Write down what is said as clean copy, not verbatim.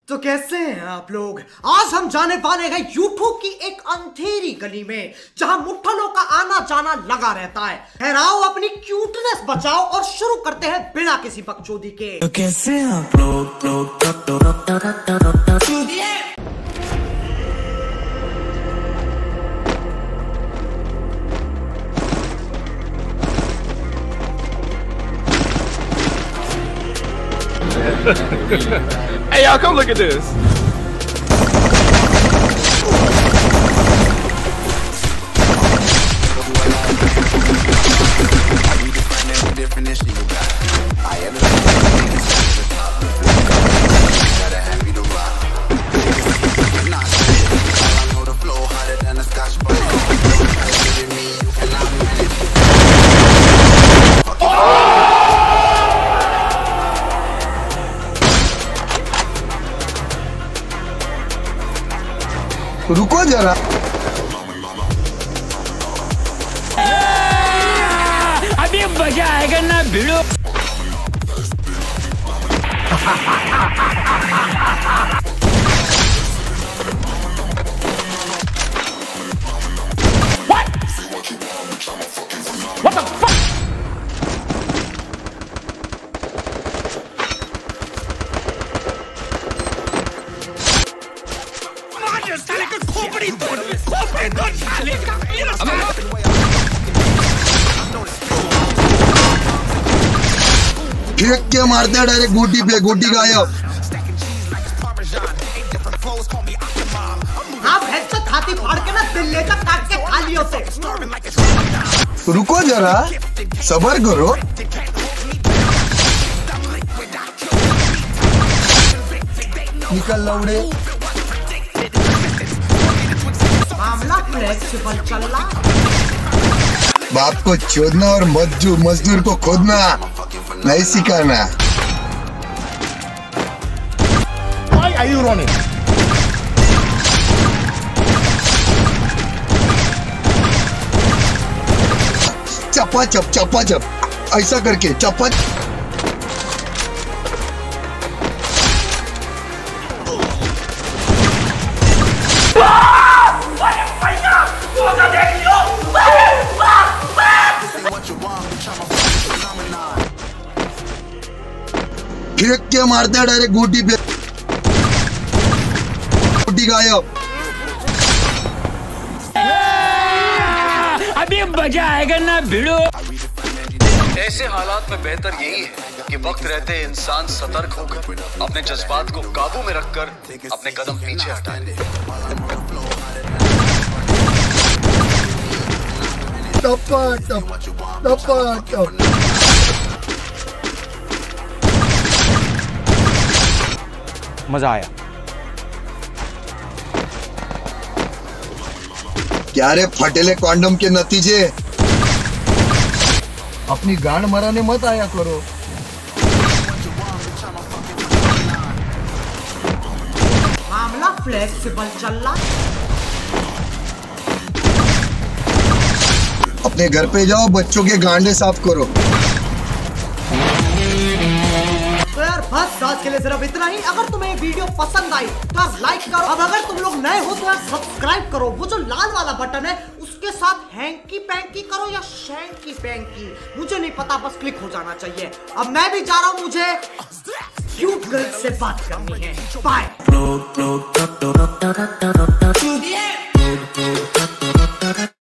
तो कैसे हैं आप लोग। आज हम जाने वाले हैं यूट्यूब की एक अंधेरी गली में जहां मुठ्ठनों का आना जाना लगा रहता है। ठहराओ, अपनी क्यूटनेस बचाओ और शुरू करते हैं बिना किसी बकचोदी के। तो कैसे आप लोग Hey y'all, come look at this. रुको जरा। अभी मजा आएगा ना भिड़ो। What the fuck? साले का खोपड़ी तोड़ साले का। फेंक के मारते हैं डायरेक्ट गोटी पे, गोटी गायब। आप हेडसेट हाथी फाड़ के ना दिल लेकर काट के खा लियो से। रुको जरा, सबर करो। निकल लौड़े। मामला फ्लेक्सिबल चल रहा। बाप को चोदना और मजदूर को खोदना नहीं सिखाना। Why are you running? चप्पा ऐसा करके चप्पा। फेंक के मारते हैं डायरेक्ट गोटी पे, गोटी गायब। अभी मजा आएगा ना भिड़ो। ऐसे हालात में बेहतर यही है कि वक्त रहते इंसान सतर्क होकर अपने जज्बात को काबू में रखकर अपने कदम पीछे हटा ले। टप्पा। मजा आया। क्या रे फटेले कॉन्डम के नतीजे। अपनी गांड मराने मत आया करो। मामला फ्लेक्सिबल चल रहा। अपने घर पे जाओ, बच्चों के गांडे साफ करो। तो यार बस आज के लिए सिर्फ इतना ही। अगर तुम्हें ये वीडियो पसंद आई तो यार लाइक करो। अब अगर तुम लोग नए हो तो यार सब्सक्राइब करो। वो जो लाल वाला बटन है उसके साथ हैंकी पैंकी करो या शैंकी पैंकी, मुझे नहीं पता, बस क्लिक हो जाना चाहिए। अब मैं भी जा रहा हूँ, मुझे क्यूट गर्ल से बात करनी है। बाय।